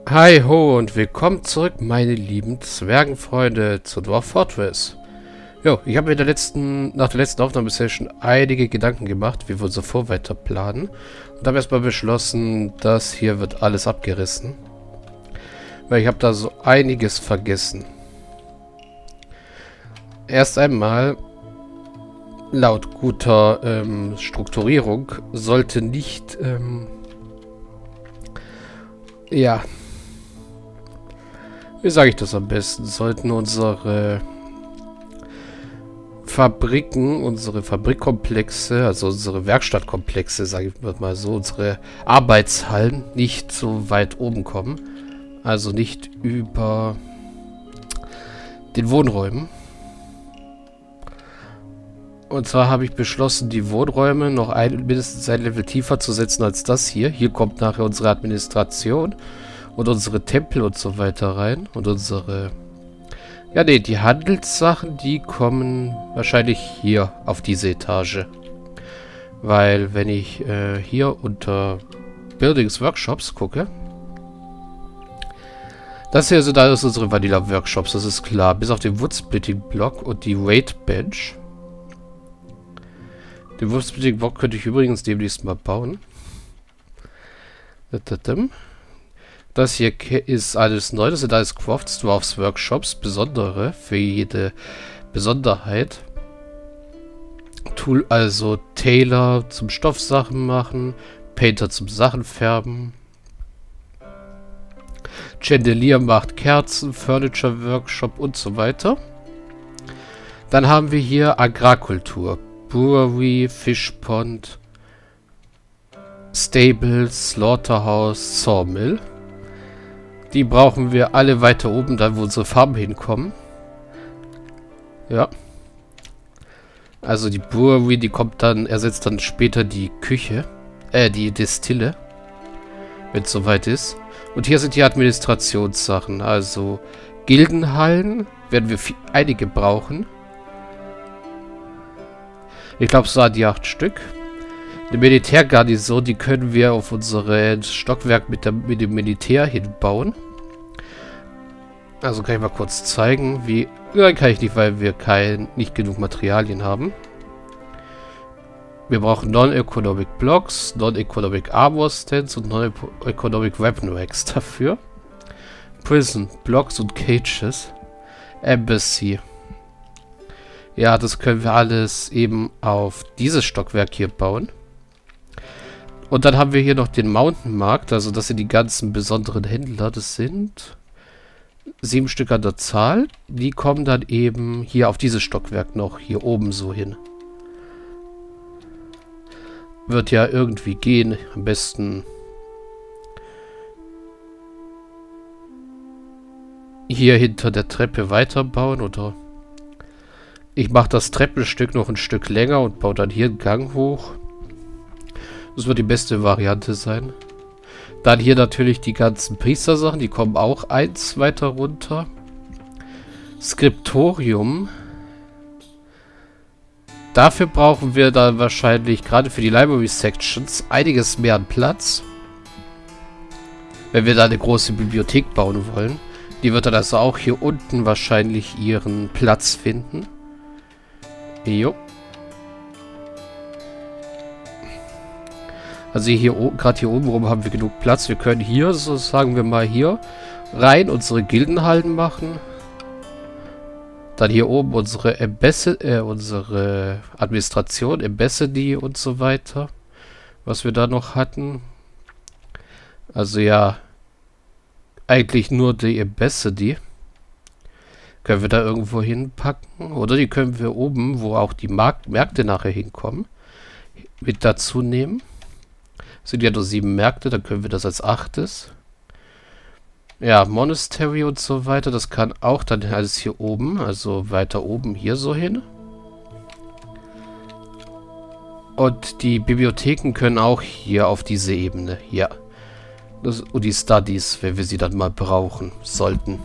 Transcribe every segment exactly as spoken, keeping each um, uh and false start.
Hi ho und willkommen zurück, meine lieben Zwergenfreunde, zu Dwarf Fortress. Jo, ich habe mir der letzten, nach der letzten Aufnahmesession einige Gedanken gemacht, wie wir unser Vorweiter planen. Und habe erstmal beschlossen, das hier wird alles abgerissen. Weil ich habe da so einiges vergessen. Erst einmal, laut guter ähm, Strukturierung, sollte nicht, ähm, ja... Wie sage ich das am besten? Sollten unsere Fabriken, unsere Fabrikkomplexe, also unsere Werkstattkomplexe, sage ich mal so, unsere Arbeitshallen nicht so weit oben kommen. Also nicht über den Wohnräumen. Und zwar habe ich beschlossen, die Wohnräume noch ein, mindestens ein Level tiefer zu setzen als das hier. Hier kommt nachher unsere Administration. Und unsere Tempel und so weiter rein. Und unsere... Ja, nee, die Handelssachen, die kommen wahrscheinlich hier auf diese Etage. Weil, wenn ich äh, hier unter Buildings Workshops gucke... Das hier sind alles unsere Vanilla Workshops, das ist klar. Bis auf den Woodsplitting Block und die Weight Bench. Den Woodsplitting Block könnte ich übrigens demnächst mal bauen. Das hier ist alles neu, das sind alles Crafts Dwarfs Workshops, besondere für jede Besonderheit. Tool, also Tailor zum Stoffsachen machen, Painter zum Sachen färben. Chandelier macht Kerzen, Furniture Workshop und so weiter. Dann haben wir hier Agrarkultur, Brewery, Fishpond, Stables, Slaughterhouse, Sawmill. Die brauchen wir alle weiter oben, da wo unsere Farben hinkommen. Ja. Also die Brewery, die kommt dann, ersetzt dann später die Küche. Äh, die Destille. Wenn es soweit ist. Und hier sind die Administrationssachen. Also Gildenhallen werden wir viel, einige brauchen. Ich glaube, es waren die acht Stück. Eine Militärgarnison, die können wir auf unsere Stockwerk mit, der, mit dem Militär hinbauen. Also kann ich mal kurz zeigen, wie... Nein, kann ich nicht, weil wir kein, nicht genug Materialien haben. Wir brauchen Non-Economic Blocks, Non-Economic Armor Stands und Non-Economic Weapon Racks dafür. Prison, Blocks und Cages. Embassy. Ja, das können wir alles eben auf dieses Stockwerk hier bauen. Und dann haben wir hier noch den Mountain Markt, also das sind die ganzen besonderen Händler, das sind sieben Stück an der Zahl. Die kommen dann eben hier auf dieses Stockwerk noch, hier oben so hin. Wird ja irgendwie gehen, am besten hier hinter der Treppe weiterbauen oder ich mache das Treppenstück noch ein Stück länger und baue dann hier einen Gang hoch. Das wird die beste Variante sein. Dann hier natürlich die ganzen Priestersachen. Die kommen auch eins weiter runter. Skriptorium. Dafür brauchen wir dann wahrscheinlich, gerade für die Library Sections, einiges mehr an Platz. Wenn wir da eine große Bibliothek bauen wollen. Die wird dann also auch hier unten wahrscheinlich ihren Platz finden. Jo. Also hier gerade hier oben rum haben wir genug Platz. Wir können hier, so sagen wir mal hier, rein unsere Gildenhallen machen. Dann hier oben unsere Embassy, äh, unsere Administration, Embassy und so weiter. Was wir da noch hatten. Also ja, eigentlich nur die Embassy. Können wir da irgendwo hinpacken. Oder die können wir oben, wo auch die Mark Märkte nachher hinkommen, mit dazu nehmen. Sind ja nur sieben Märkte, dann können wir das als achtes. Ja, Monastery und so weiter, das kann auch dann alles hier oben, also weiter oben hier so hin. Und die Bibliotheken können auch hier auf diese Ebene, ja. Das, und die Studies, wenn wir sie dann mal brauchen sollten.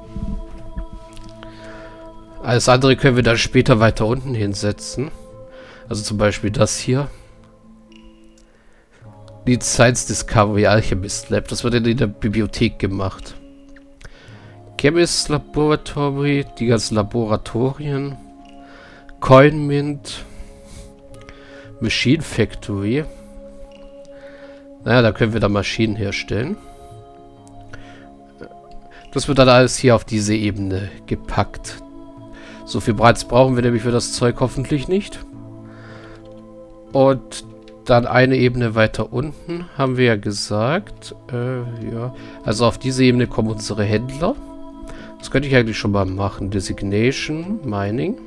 Alles andere können wir dann später weiter unten hinsetzen. Also zum Beispiel das hier. die Science Discovery Alchemist Lab. Das wird in der Bibliothek gemacht. Chemist Laboratory, die ganzen Laboratorien. Coin Mint. Machine Factory. Naja, da können wir dann Maschinen herstellen. Das wird dann alles hier auf diese Ebene gepackt. So viel Breite brauchen wir nämlich für das Zeug hoffentlich nicht. Und dann eine Ebene weiter unten, haben wir ja gesagt. Äh, ja. Also auf diese Ebene kommen unsere Händler. Das könnte ich eigentlich schon mal machen. Designation, Mining.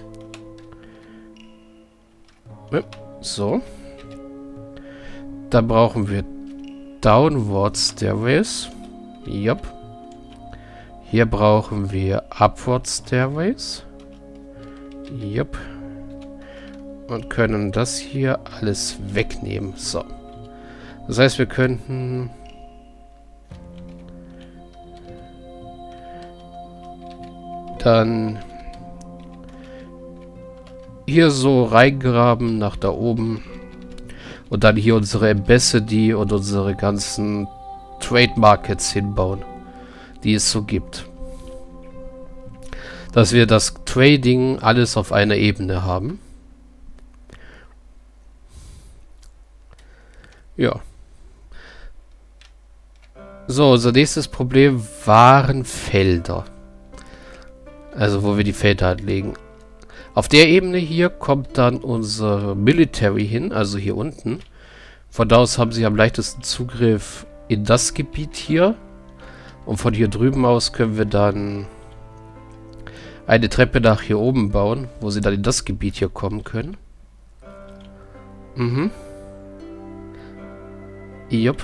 Ja, so. Dann brauchen wir Downward Stairways. Jupp. Hier brauchen wir Upward Stairways. Jupp. Und können das hier alles wegnehmen. So. Das heißt, wir könnten... dann hier so reingraben nach da oben. Und dann hier unsere Ambassador und unsere ganzen Trade Markets hinbauen, die es so gibt. Dass wir das Trading alles auf einer Ebene haben. Ja. So, unser nächstes Problem waren Felder. Also, wo wir die Felder anlegen. Auf der Ebene hier kommt dann unser Military hin, also hier unten. Von da aus haben sie am leichtesten Zugriff in das Gebiet hier. Und von hier drüben aus können wir dann eine Treppe nach hier oben bauen, wo sie dann in das Gebiet hier kommen können. Mhm. Jupp.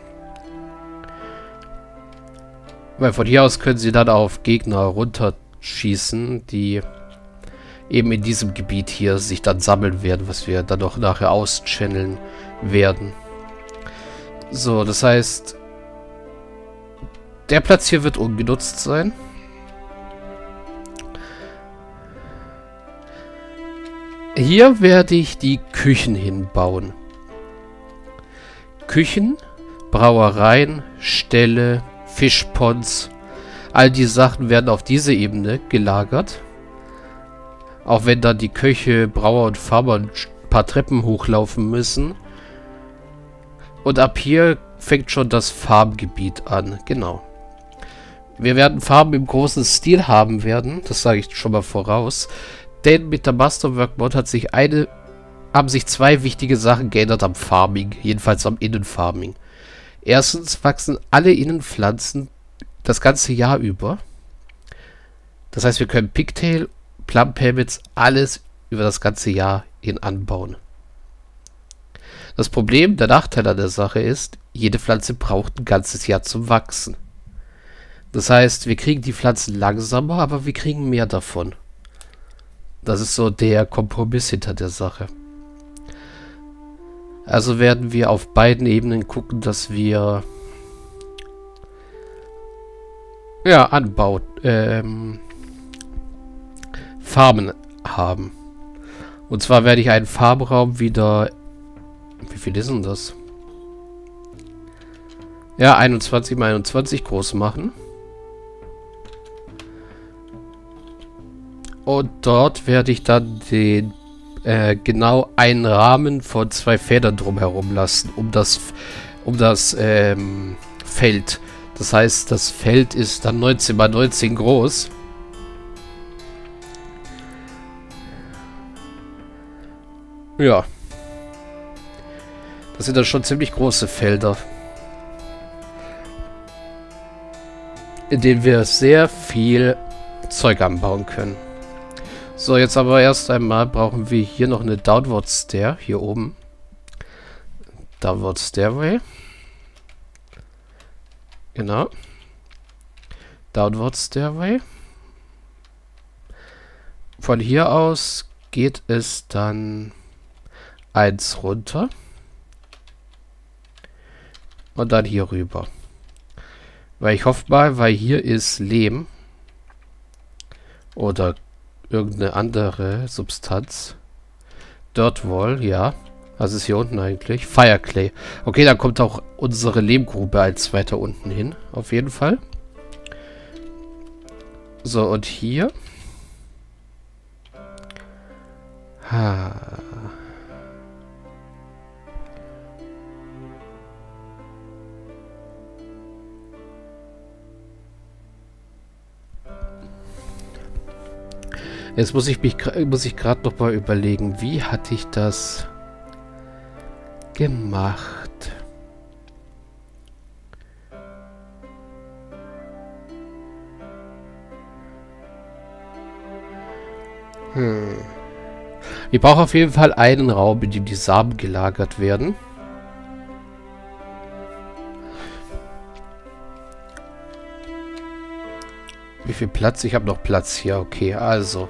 Weil von hier aus können sie dann auf Gegner runterschießen, die eben in diesem Gebiet hier sich dann sammeln werden, was wir dann noch nachher auschanneln werden. So, das heißt, der Platz hier wird ungenutzt sein. Hier werde ich die Küchen hinbauen. Küchen, Brauereien, Ställe, Fischponds, all die Sachen werden auf diese Ebene gelagert. Auch wenn dann die Köche, Brauer und Farmer ein paar Treppen hochlaufen müssen. Und ab hier fängt schon das Farmgebiet an. Genau. Wir werden Farben im großen Stil haben werden. Das sage ich schon mal voraus. Denn mit der Masterwork Mod hat sich eine, haben sich zwei wichtige Sachen geändert am Farming. Jedenfalls am Innenfarming. Erstens wachsen alle Innenpflanzen das ganze Jahr über. Das heißt, wir können Pigtail, Plum Permits, alles über das ganze Jahr hin anbauen. Das Problem, der Nachteil an der Sache ist, jede Pflanze braucht ein ganzes Jahr zum Wachsen. Das heißt, wir kriegen die Pflanzen langsamer, aber wir kriegen mehr davon. Das ist so der Kompromiss hinter der Sache. Also werden wir auf beiden Ebenen gucken, dass wir ja, Anbau, ähm, Farmen haben. Und zwar werde ich einen Farmraum wieder... Wie viel ist denn das? Ja, einundzwanzig mal einundzwanzig groß machen. Und dort werde ich dann den äh, genau einen Rahmen von zwei Federn drumherum lassen, um das, um das ähm, Feld. Das heißt, das Feld ist dann neunzehn mal neunzehn groß. Ja. Das sind dann schon ziemlich große Felder, in denen wir sehr viel Zeug anbauen können. So, jetzt aber erst einmal brauchen wir hier noch eine Downward Stair, hier oben. Downward Stairway. Genau. Downward Stairway. Von hier aus geht es dann eins runter. Und dann hier rüber. Weil ich hoffe mal, weil hier ist Lehm. Oder irgendeine andere Substanz. Dirt Wall, ja. Was ist hier unten eigentlich? Fireclay. Okay, dann kommt auch unsere Lehmgrube als weiter unten hin. Auf jeden Fall. So, und hier. Ha. Jetzt muss ich mich muss ich gerade noch mal überlegen, wie hatte ich das gemacht? Hm. Ich brauche auf jeden Fall einen Raum, in dem die Samen gelagert werden. Wie viel Platz? Ich habe noch Platz hier. Okay, also.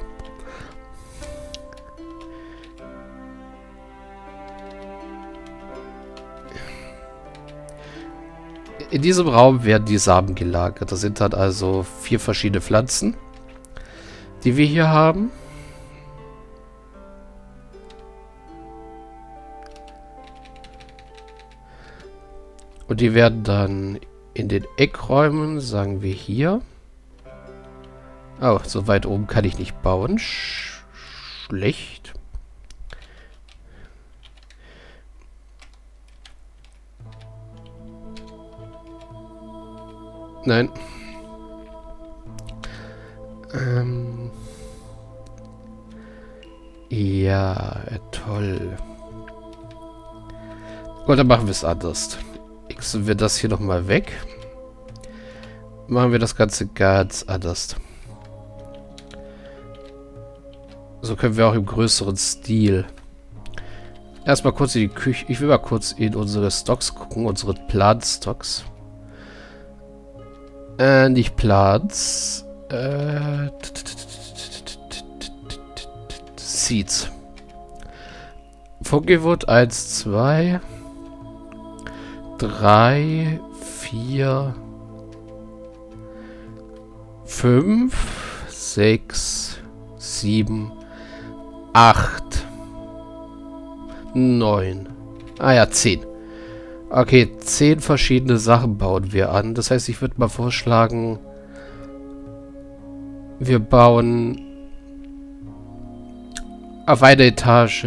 In diesem Raum werden die Samen gelagert. Das sind dann also vier verschiedene Pflanzen, die wir hier haben. Und die werden dann in den Eckräumen, sagen wir hier. Oh, so weit oben kann ich nicht bauen. Sch schlecht. Nein. Ähm. Ja, toll. Gut, dann machen wir es anders. Xen wir das hier nochmal weg. Machen wir das Ganze ganz anders. So können wir auch im größeren Stil. Erstmal kurz in die Küche. Ich will mal kurz in unsere Stocks gucken. Unsere Plant-Stocks. Äh, nicht Plants. Äh, Seeds. Fungiwood eins, zwei, drei, vier, fünf, sechs, sieben, acht, neun. Ah ja, zehn. Okay, zehn verschiedene Sachen bauen wir an. Das heißt, ich würde mal vorschlagen, wir bauen auf einer Etage,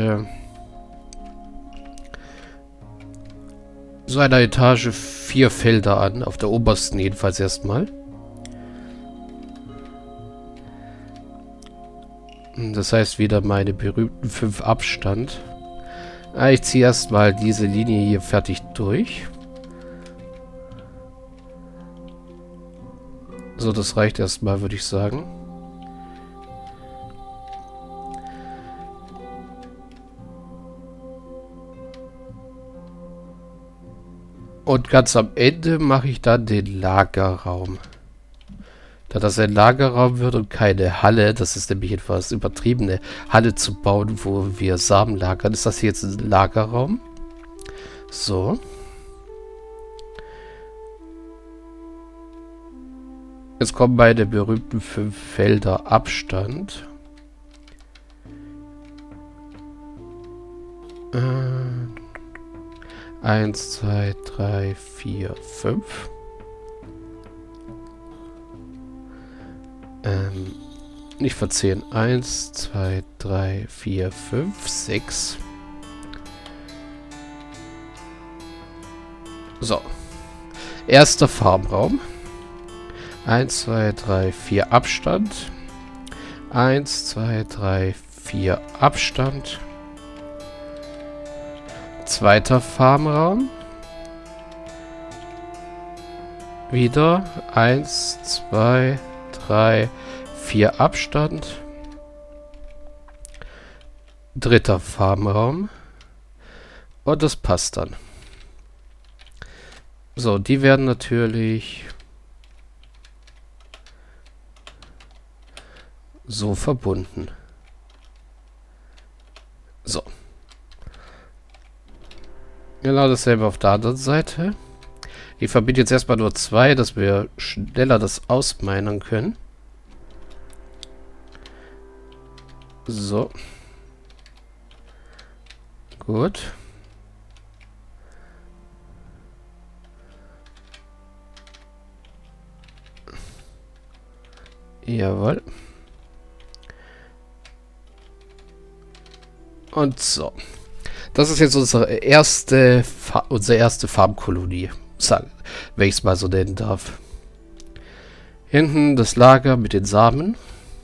so einer Etage vier Felder an. Auf der obersten jedenfalls erstmal. Das heißt wieder meine berühmten fünf Abstand. Ich ziehe erstmal diese Linie hier fertig durch. So, das reicht erstmal, würde ich sagen. Und ganz am Ende mache ich dann den Lagerraum. Da das ein Lagerraum wird und keine Halle, das ist nämlich etwas übertriebene Halle zu bauen, wo wir Samen lagern, ist das hier jetzt ein Lagerraum. So. Jetzt kommen meine berühmten fünf Felder Abstand. Äh, eins, zwei, drei, vier, fünf. Ähm, nicht verzählen. eins, zwei, drei, vier, fünf, sechs. So. Erster Farmraum. eins, zwei, drei, vier Abstand. eins, zwei, drei, vier Abstand. Zweiter Farmraum. Wieder eins, zwei, drei, vier Abstand. Dritter Farmraum. Und das passt dann. So, die werden natürlich so verbunden. So. Genau dasselbe auf der anderen Seite. Ich verbinde jetzt erstmal nur zwei, dass wir schneller das ausminern können. So. Gut. Jawohl. Und so. Das ist jetzt unsere erste, Fa unsere erste Farmkolonie. Sagen, wenn ich es mal so nennen darf. Hinten das Lager mit den Samen.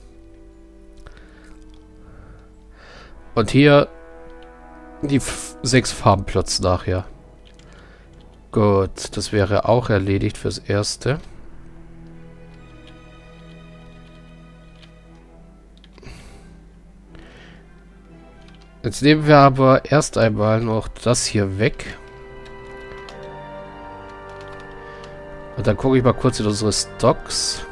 Und hier die f sechs Farmplots nachher. Gut, das wäre auch erledigt fürs Erste. Jetzt nehmen wir aber erst einmal noch das hier weg. Und dann gucke ich mal kurz in unsere Stocks.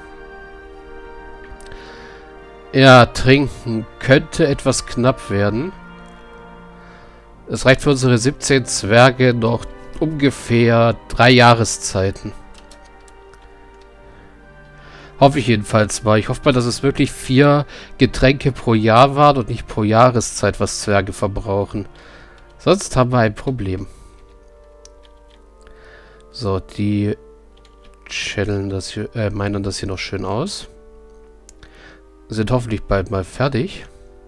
Ja, trinken könnte etwas knapp werden. Es reicht für unsere siebzehn Zwerge noch ungefähr drei Jahreszeiten. Hoffe ich jedenfalls mal. Ich hoffe mal, dass es wirklich vier Getränke pro Jahr waren und nicht pro Jahreszeit, was Zwerge verbrauchen. Sonst haben wir ein Problem. So, die channeln das hier, äh, meinen das hier noch schön aus. Sind hoffentlich bald mal fertig.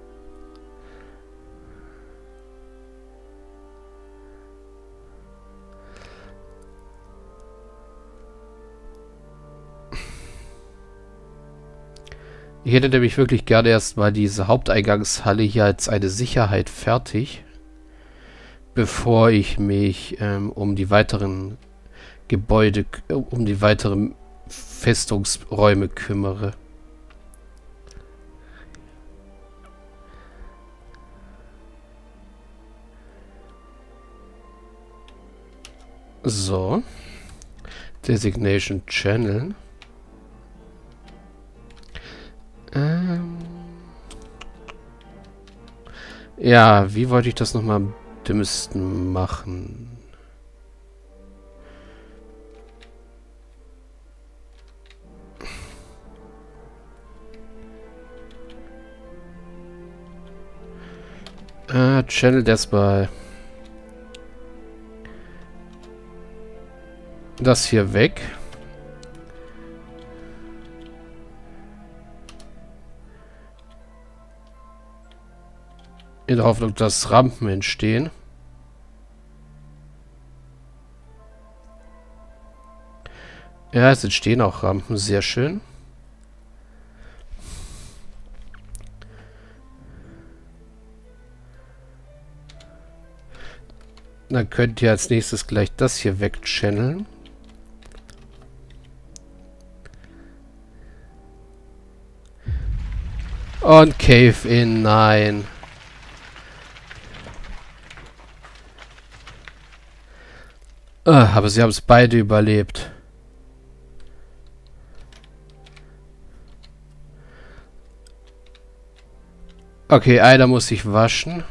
Ich hätte nämlich wirklich gerne erstmal diese Haupteingangshalle hier als eine Sicherheit fertig, bevor ich mich ähm, um die weiteren Gebäude, um die weiteren Festungsräume kümmere. So. Designation Channel. Ähm. Ja, wie wollte ich das nochmal am dümmsten machen? Äh, Channel erstmal das hier weg. In der Hoffnung, dass Rampen entstehen. Ja, es entstehen auch Rampen. Sehr schön. Dann könnt ihr als nächstes gleich das hier wegchanneln. Und Cave-In, nein. Ah, aber sie haben es beide überlebt. Okay, einer muss sich waschen.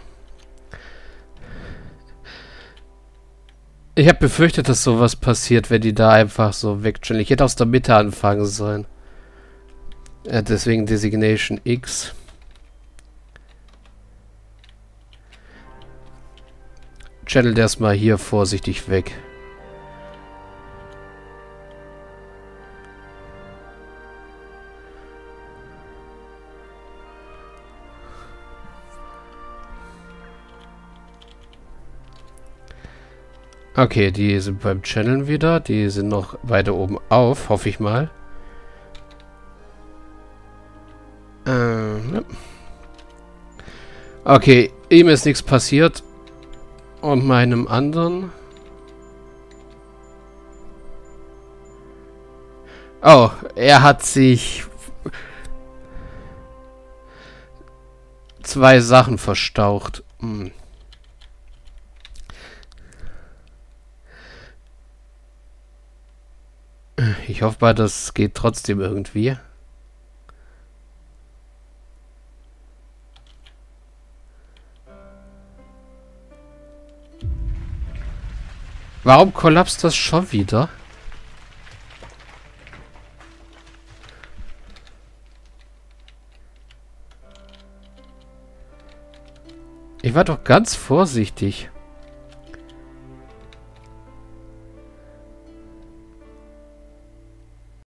Ich habe befürchtet, dass sowas passiert, wenn die da einfach so wegchillen. Ich hätte aus der Mitte anfangen sollen. Ja, deswegen Designation X. Channel erstmal hier vorsichtig weg. Okay, die sind beim Channeln wieder. Die sind noch weiter oben auf, hoffe ich mal. Ähm, ja. Okay, ihm ist nichts passiert. Und meinem anderen... Oh, er hat sich... zwei Sachen verstaucht. Hm. Ich hoffe mal, das geht trotzdem irgendwie. Warum kollapst das schon wieder? Ich war doch ganz vorsichtig.